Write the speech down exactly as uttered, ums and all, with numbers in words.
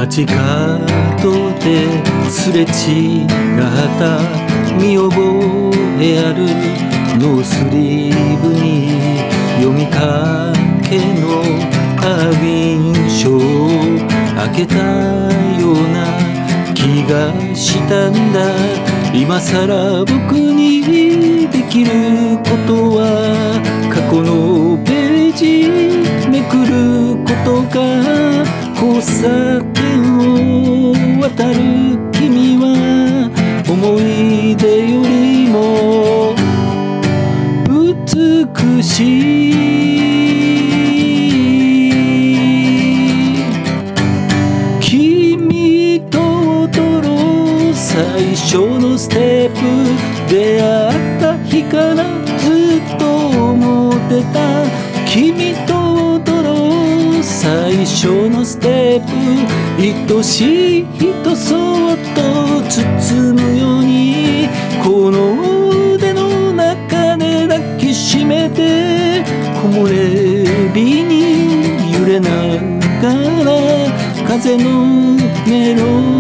街角ですれ違った見覚えあるノースリーブに読みかけの花瓶書を開けたような気がしたんだ。今さら僕にできることは過去のページめくることか。交差点を渡る君は思い出よりも美しい。君と踊ろう最初のステップ、出会った日からずっと思ってた。君と踊ろう最初のステップ、愛しい人そっと包むようにこの腕の中で抱きしめて、木漏れ日に揺れながら風のメロ